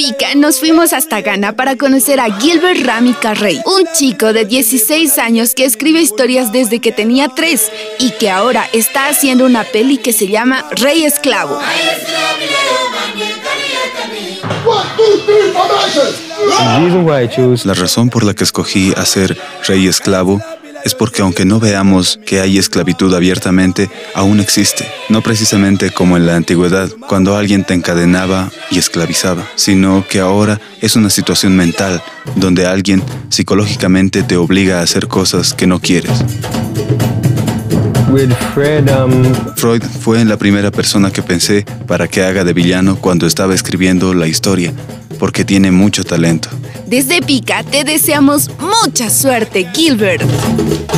Pica nos fuimos hasta Ghana para conocer a Gilbert Rami Carrey, un chico de 16 años que escribe historias desde que tenía 3 y que ahora está haciendo una peli que se llama Rey Esclavo. La razón por la que escogí hacer Rey Esclavo es porque aunque no veamos que hay esclavitud abiertamente, aún existe. No precisamente como en la antigüedad, cuando alguien te encadenaba y esclavizaba, sino que ahora es una situación mental, donde alguien psicológicamente te obliga a hacer cosas que no quieres. Freud fue la primera persona que pensé para que haga de villano cuando estaba escribiendo la historia, porque tiene mucho talento. Desde Pica te deseamos mucha suerte, Gilbert.